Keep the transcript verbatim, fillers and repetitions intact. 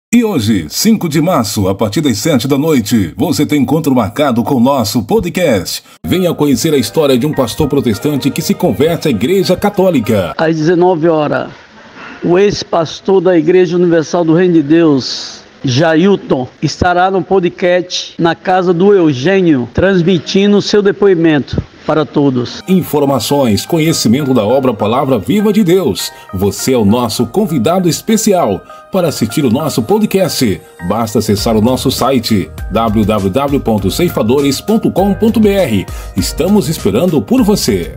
E hoje, cinco de março, a partir das sete da noite, você tem encontro marcado com o nosso podcast. Venha conhecer a história de um pastor protestante que se converte à Igreja Católica. Às dezenove horas, o ex-pastor da Igreja Universal do Reino de Deus, Jailton, estará no podcast na casa do Eugênio, transmitindo seu depoimento para todos. Informações, conhecimento da obra Palavra Viva de Deus. Você é o nosso convidado especial. Para assistir o nosso podcast, basta acessar o nosso site w w w ponto ceifadores ponto com ponto b r. Estamos esperando por você.